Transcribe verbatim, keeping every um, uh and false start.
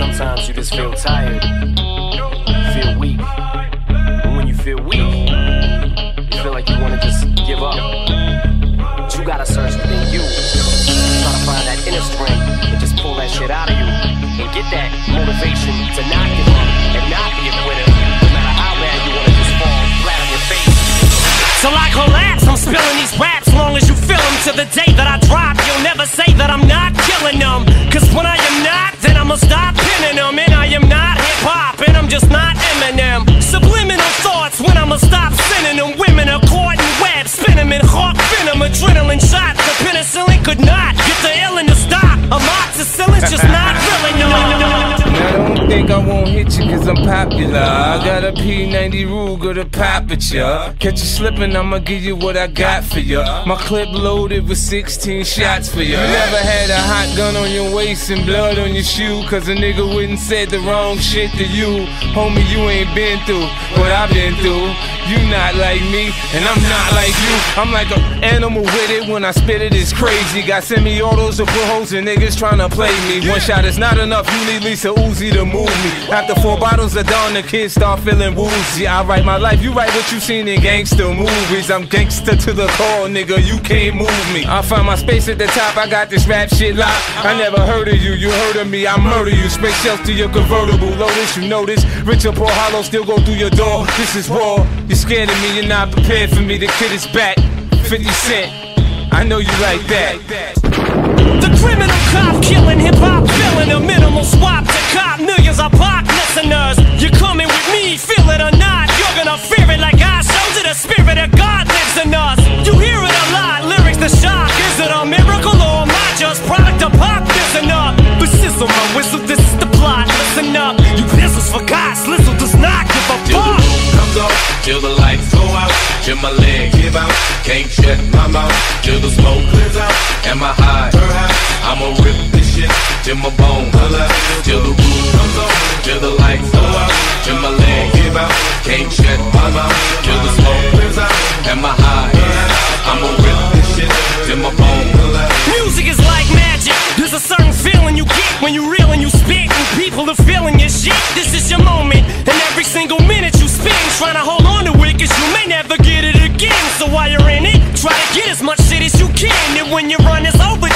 Sometimes you just feel tired, feel weak. And when you feel weak, you feel like you wanna just give up. But you gotta search within you. Try to find that inner strength and just pull that shit out of you. And get that motivation to not give up and not be a quitter. No matter how bad you wanna just fall flat on your face. Till I collapse, I'm spilling these raps. Long as you feel them, to the day that I drop, you'll never say that I'm not killing them. Cause when I am not, then I'ma stop pinning them. And I am not hip-hop, and I'm just not Eminem. Subliminal thoughts when I'ma stop sending them. Women are caught in webs, spin them in hawk venom. Adrenaline shots, the penicillin could not get the illin to stop. Amoxicillin's just not really no. Now don't think I won't hit you cause I'm popular. I got a P ninety Ruger to pop at ya. Catch you slipping, I'ma give you what I got for ya. My clip loaded with sixteen shots for ya. You never had a hot gun on your waist and blood on your shoe, cause a nigga wouldn't said the wrong shit to you. Homie, you ain't been through what I've been through. You not like me, and I'm not like you. I'm like an animal with it, when I spit it, it's crazy. Got semi-autos to put holes in niggas tryna play me. One shot is not enough, you need Lisa Uzi to move me. After four bottles of Dawn, the kids start feeling woozy. I write my life, you write what you seen in gangster movies. I'm gangster to the core, nigga, you can't move me. I find my space at the top, I got this rap shit locked. I never heard of you, you heard of me, I murder you. Space shells to your convertible, Lotus, you know this. Richard Paul Hollow still go through your door. This is raw, you're scared of me, you're not prepared for me. The kid is back, fifty cent, I know you like that. The criminal cop killing hip-hop, filling a minimal swap to cop millions of pop listeners. You're coming with me, feel it or not, you're gonna fear it like I showed you. The spirit of God lives in us. You hear it a lot, lyrics the shock. Is it a miracle or am I just product of pop? Listen up, but sizzle my whistle, this is the plot. Listen up, you pistols for God's Lizzle does not give a fuck. Comes off, till the lights go out, till my leg give out, can't shut my mouth, till the smoke clears out, and my high, I'ma rip this shit till my bone holla, till the roof comes off, till the lights go out, till my leg give out, can't shut my mouth, till the smoke clears out, and my high, I'ma rip this shit till my bone holla. Music is like magic, there's a certain feeling you get when you reel and you spit, and people are feeling your shit. This is your moment, and every single minute you spend trying to hold on to it, cause you may never get it again. So while you're in it, try to get as much shit as you can, and when your run is over,